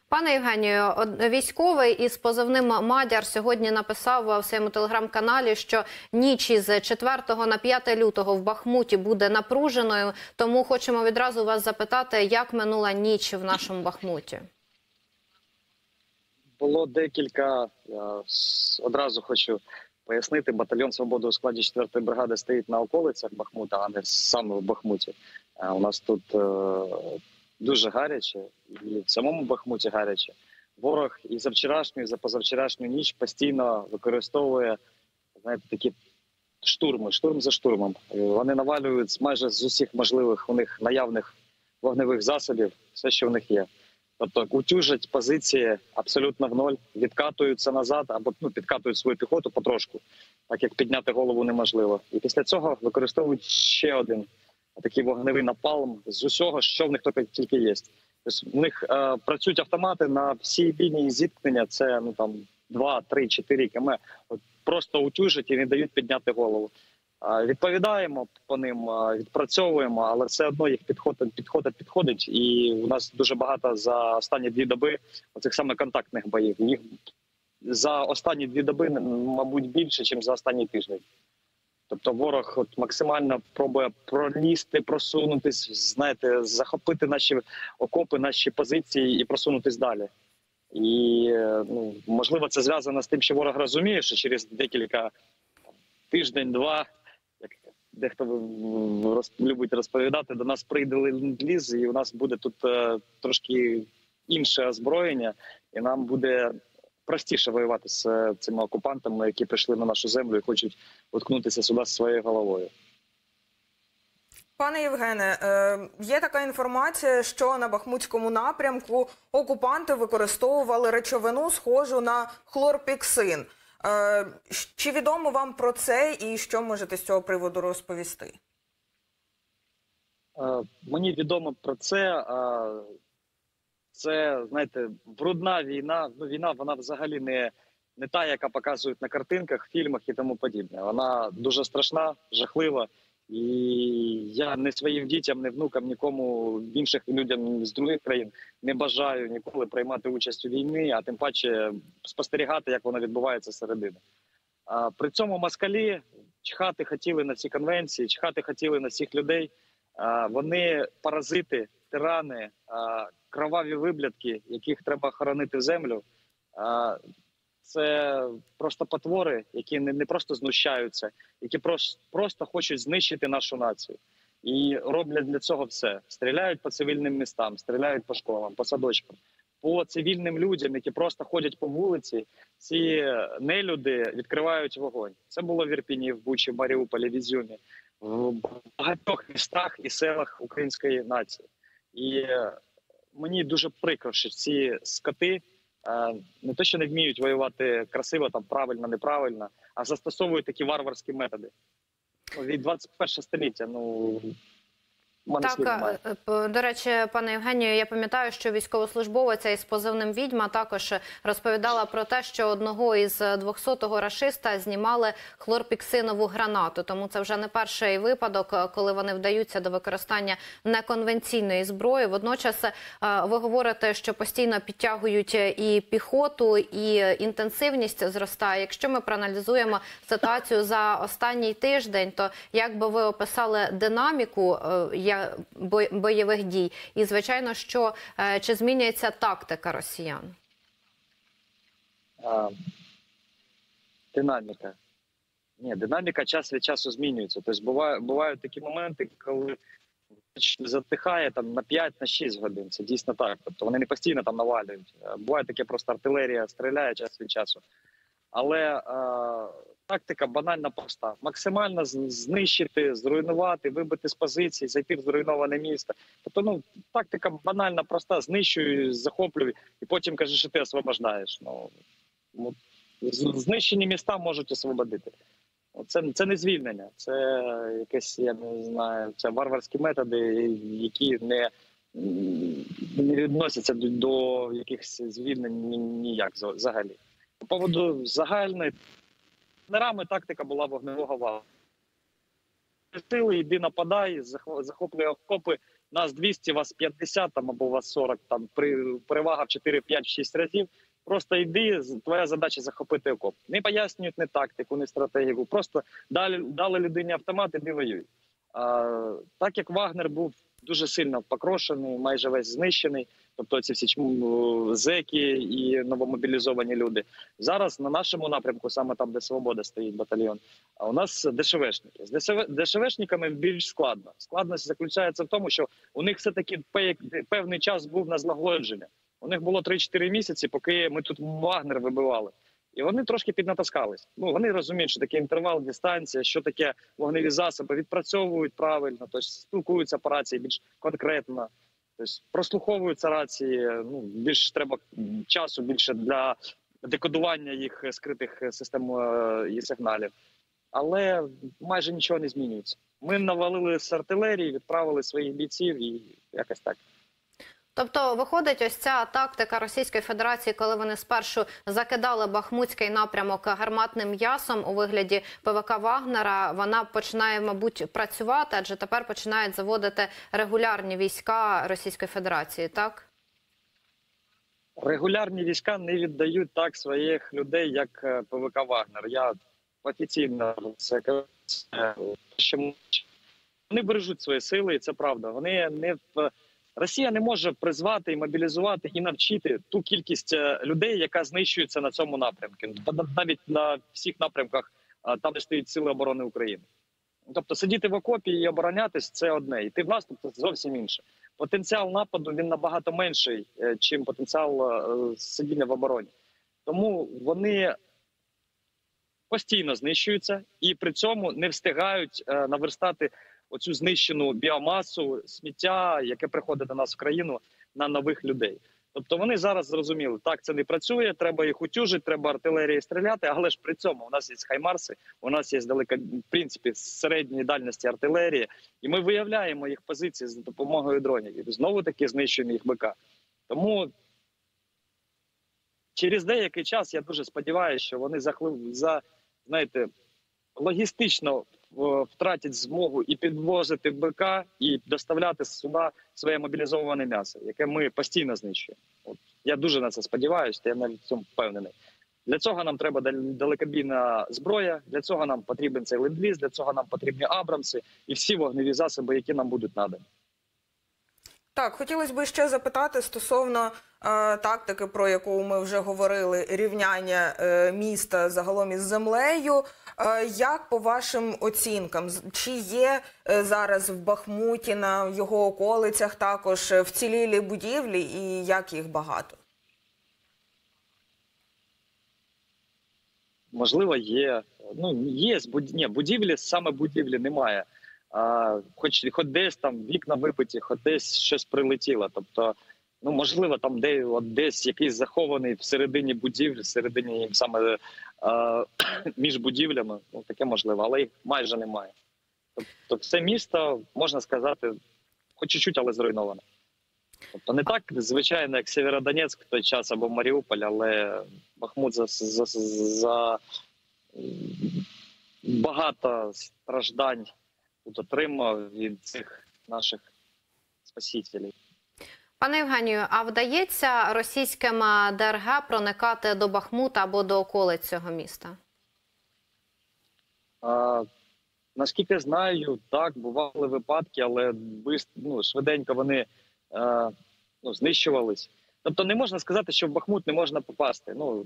Пане Євгенію, військовий із позивним «Мадяр» сьогодні написав у своєму телеграм-каналі, що ніч із 4 на 5 лютого в Бахмуті буде напруженою. Тому хочемо відразу вас запитати, як минула ніч в нашому Бахмуті? Було декілька, одразу хочу пояснити, батальйон «Свобода» у складі 4-ї бригади стоїть на околицях Бахмута, а не саме в Бахмуті. У нас тут дуже гаряче, і в самому Бахмуті гаряче. Ворог і за вчорашню, і за позавчорашню ніч постійно використовує, знаєте, такі штурми, штурм за штурмом. Вони навалюють майже з усіх можливих у них наявних вогневих засобів, все, що в них є. Тобто утюжать позиції абсолютно в ноль, відкатуються назад або підкатують свою піхоту потрошку, так як підняти голову неможливо. І після цього використовують ще один такий вогневий напалм з усього, що в них тільки є. Тобто в них працюють автомати на всій лінії зіткнення, це 2, 3, 4 км. Просто утюжать і не дають підняти голову. Відповідаємо по ним, відпрацьовуємо, але все одно їх підходить. І у нас дуже багато за останні 2 доби оцих саме контактних боїв. Їх за останні 2 доби, мабуть, більше, ніж за останній тиждень. Тобто ворог максимально пробує пролізти, просунутись, знаєте, захопити наші окопи, наші позиції і просунутись далі. І можливо це зв'язано з тим, що ворог розуміє, що через декілька тиждень-два, як дехто любить розповідати, до нас прийде ленд-ліз, і у нас буде тут трошки інше озброєння, і нам буде простіше воювати з цими окупантами, які прийшли на нашу землю і хочуть уткнутися сюди зі своєю головою. Пане Євгене, є така інформація, що на Бахмутському напрямку окупанти використовували речовину, схожу на хлорпіксин. Чи відомо вам про це і що можете з цього приводу розповісти? Мені відомо про це. Це, знаєте, брудна війна. Війна, вона взагалі не та, яка показують на картинках, фільмах і тому подібне. Вона дуже страшна, жахлива. І я не своїм дітям, не внукам, нікому інших людям з других країн не бажаю ніколи приймати участь у війні, а тим паче спостерігати, як вона відбувається середини. При цьому москалі чхати хотіли на всі конвенції, чхати хотіли на всіх людей. Вони паразити, тирани, кроваві виблядки, яких треба хоронити в землю. Це просто потвори, які не просто знущаються, які просто хочуть знищити нашу націю. І роблять для цього все. Стріляють по цивільним містам, стріляють по школам, по садочкам. По цивільним людям, які просто ходять по вулиці, ці нелюди відкривають вогонь. Це було в Ірпіні, в Бучі, в Маріуполі, в Ізюмі, в багатьох містах і селах української нації. І мені дуже прикро, що ці скоти не те, що не вміють воювати красиво, там, правильно, неправильно, а застосовують такі варварські методи. Від 21 століття, Так, до речі, пане Євгенію, я пам'ятаю, що військовослужбовиця із позивним «Відьма» також розповідала про те, що одного із 200-го рашиста знімали хлорпіксинову гранату. Тому це вже не перший випадок, коли вони вдаються до використання неконвенційної зброї. Водночас ви говорите, що постійно підтягують і піхоту, і інтенсивність зростає. Якщо ми проаналізуємо ситуацію за останній тиждень, то як би ви описали динаміку бойових дій? І, звичайно, що чи змінюється тактика росіян? Динаміка. Ні, динаміка час від часу змінюється. Тобто бувають такі моменти, коли затихає там на 5-6 годин. Це дійсно так. Тобто вони не постійно там навалюють. Буває таке, просто артилерія стріляє час від часу. Але тактика банально проста. Максимально знищити, зруйнувати, вибити з позицій, зайти в зруйноване місто. Тобто, тактика банально проста. Знищую, захоплюю і потім кажеш, що ти освобождаєш. Знищені міста можуть освободити. Це не звільнення. Це якесь, я не знаю, це варварські методи, які не відносяться до якихось звільнень ніяк взагалі. По поводу загальної генерами тактика була вогневого валу. Сили, йди нападай, захоплюй окопи, нас 200, вас 50 там, або вас 40, там, перевага в 4, 5, 6 разів. Просто йди, твоя задача захопити окоп. Не пояснюють ні тактику, ні стратегію. Просто дали людині автомат, іди воюй. Так як Вагнер був дуже сильно покрошений, майже весь знищений, тобто ці всі зеки і новомобілізовані люди. Зараз на нашому напрямку, саме там, де Свобода стоїть батальйон, а у нас ДШВшники. З ДШВшниками більш складно. Складність заключається в тому, що у них все-таки певний час був на злагодження. У них було 3-4 місяці, поки ми тут Вагнер вибивали. І вони трошки піднатаскались. Ну, вони розуміють, що таке інтервал, дистанція, що таке вогневі засоби, відпрацьовують правильно, тобто спілкуються по рації більш конкретно, тобто прослуховуються рації, ну, більш треба часу більше для декодування їх скритих систем і сигналів. Але майже нічого не змінюється. Ми навалили з артилерії, відправили своїх бійців і якось так. Тобто, виходить, ось ця тактика Російської Федерації, коли вони спершу закидали Бахмутський напрямок гарматним м'ясом у вигляді ПВК Вагнера, вона починає, мабуть, працювати, адже тепер починають заводити регулярні війська Російської Федерації, так? Регулярні війська не віддають так своїх людей, як ПВК Вагнер. Я офіційно це кажу, що вони бережуть свої сили, і це правда. Вони не Росія не може призвати і мобілізувати і навчити ту кількість людей, яка знищується на цьому напрямку. Навіть на всіх напрямках, там, де стоять Сили оборони України. Тобто сидіти в окопі і оборонятись – це одне. Йти в наступ – це зовсім інше. Потенціал нападу він набагато менший, ніж потенціал сидіння в обороні. Тому вони постійно знищуються і при цьому не встигають наверстати оцю знищену біомасу, сміття, яке приходить до нас в країну, на нових людей. Тобто вони зараз зрозуміли, так, це не працює, треба їх утюжити, треба артилерії стріляти, але ж при цьому у нас є хаймарси, у нас є далека, в принципі, середньої дальності артилерії, і ми виявляємо їх позиції за допомогою дронів. І знову-таки знищуємо їх БК. Тому через деякий час я дуже сподіваюся, що вони знаєте, логістично втратять змогу і підвозити БК, і доставляти сюди своє мобілізоване м'ясо, яке ми постійно знищуємо. От. Я дуже на це сподіваюся, я навіть в цьому впевнений. Для цього нам треба далекобійна зброя, для цього нам потрібен цей ленд-ліз, для цього нам потрібні Абрамси і всі вогневі засоби, які нам будуть надані. Так, хотілося б ще запитати стосовно тактики, про яку ми вже говорили, рівняння міста загалом із землею. Як по вашим оцінкам, чи є зараз в Бахмуті, на його околицях також вцілілі будівлі і як їх багато? Можливо, є. Ну, є будівлі, саме будівлі немає. Хоч десь там вікна вибиті, хоч десь щось прилетіло. Тобто, ну, можливо, там десь якийсь захований всередині будівлі, всередині саме між будівлями, ну, таке можливо, але їх майже немає. Тобто все місто, можна сказати, хоч чуть-чуть, але зруйноване. Тобто не так, звичайно, як Сєвєродонецьк в той час або Маріуполь, але Бахмут за багато страждань тут отримав від цих наших спасителів. Пане Євгенію, а вдається російським ДРГ проникати до Бахмута або до околиць цього міста? Наскільки знаю, так, бували випадки, але швиденько вони знищувались. Тобто не можна сказати, що в Бахмут не можна попасти. Ну,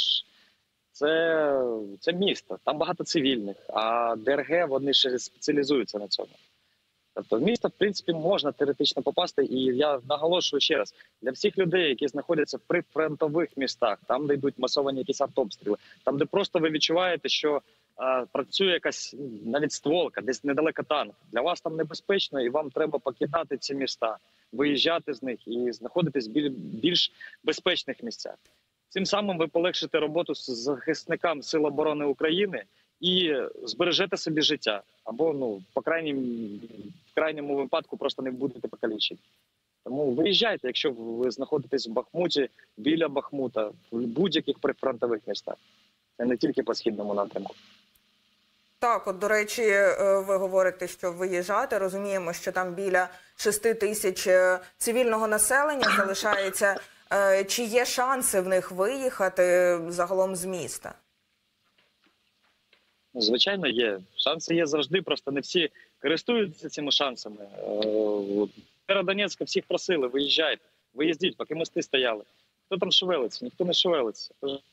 це місто, там багато цивільних, а ДРГ, вони ще спеціалізуються на цьому. Тобто в місто, в принципі, можна теоретично попасти, і я наголошую ще раз, для всіх людей, які знаходяться в прифронтових містах, там, де йдуть масовані якісь артобстріли, там, де просто ви відчуваєте, що працює якась навіть стволка, десь недалеко танк, для вас там небезпечно, і вам треба покидати ці міста, виїжджати з них і знаходитись в більш безпечних місцях. Цим самим ви полегшите роботу з захисникам Сил оборони України і збережете собі життя. Або, в крайньому випадку просто не будете покалічені. Тому виїжджайте, якщо ви знаходитесь в Бахмуті, біля Бахмута, в будь-яких прифронтових містах. Це не тільки по східному напрямку. Так, от, до речі, ви говорите, що виїжджати. Розуміємо, що там біля 6 тисяч цивільного населення залишається. Чи є шанси в них виїхати загалом з міста? Звичайно, є. Шанси є завжди, просто не всі користуються цими шансами. Сєвєродонецька всіх просили, виїжджайте, виїздіть, поки мости стояли. Хто там шевелиться? Ніхто не шевелиться.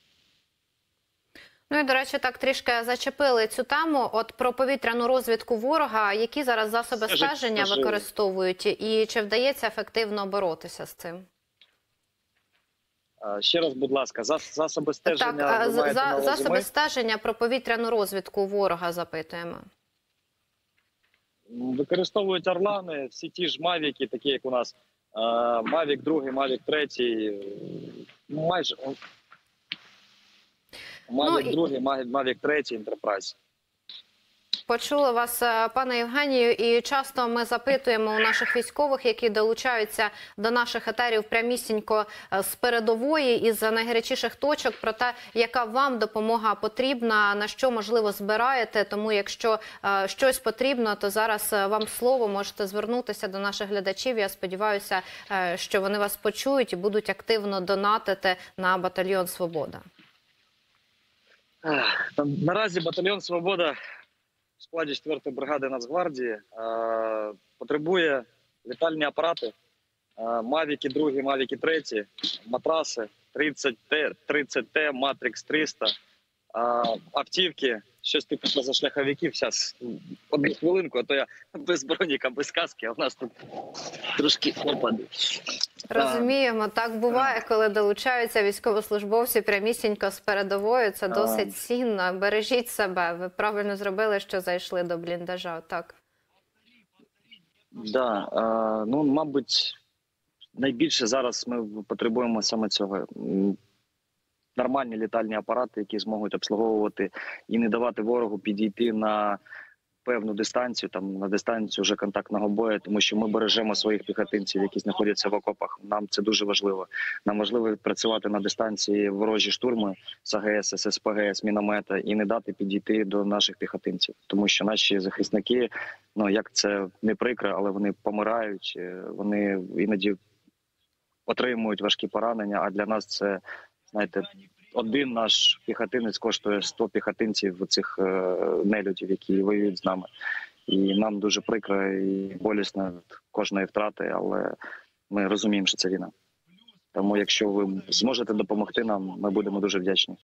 Ну і, до речі, так трішки зачепили цю тему. От про повітряну розвідку ворога, які зараз засоби стеження використовують, і чи вдається ефективно боротися з цим? Ще раз, будь ласка, засоби стеження. Так, ви маєте на увазі засоби ми? стеження про повітряну розвідку ворога запитуємо. Використовують орлани, всі ті ж мавіки, такі як у нас. Мавік 2, Мавік 3, майже. Мавік 2, Мавік 3, Enterprise. Почули вас, пане Євгенію, і часто ми запитуємо у наших військових, які долучаються до наших етерів прямісінько з передової, із найгарячіших точок, про те, яка вам допомога потрібна, на що, можливо, збираєте. Тому, якщо щось потрібно, то зараз вам слово, можете звернутися до наших глядачів. Я сподіваюся, що вони вас почують і будуть активно донатити на батальйон «Свобода». Наразі батальйон «Свобода» в складі 4-ї бригади Нацгвардії потребує літальні апарати, Мавіки 2, Мавіки 3, матраси 30Т, Матрикс 300, автівки, щось типу позашляховиків. Зараз, одну хвилинку, а то я без броніка, без каски, а у нас тут трошки опади. Розуміємо, так буває, коли долучаються військовослужбовці прямісінько з передової. Це досить цінно. Бережіть себе. Ви правильно зробили, що зайшли до бліндажа. Так. Да, ну, мабуть, найбільше зараз ми потребуємо саме цього. Нормальні літальні апарати, які зможуть обслуговувати і не давати ворогу підійти на певну дистанцію, там на дистанцію вже контактного бою, тому що ми бережемо своїх піхотинців, які знаходяться в окопах. Нам це дуже важливо. Нам важливо працювати на дистанції ворожі штурми з АГС, ССПГ, з міномета і не дати підійти до наших піхотинців, тому що наші захисники, ну як це не прикро, але вони помирають, вони іноді отримують важкі поранення. А для нас це, знаєте, один наш піхотинець коштує 100 піхотинців цих нелюдів, які воюють з нами. І нам дуже прикро і болісно від кожної втрати, але ми розуміємо, що це війна. Тому якщо ви зможете допомогти нам, ми будемо дуже вдячні.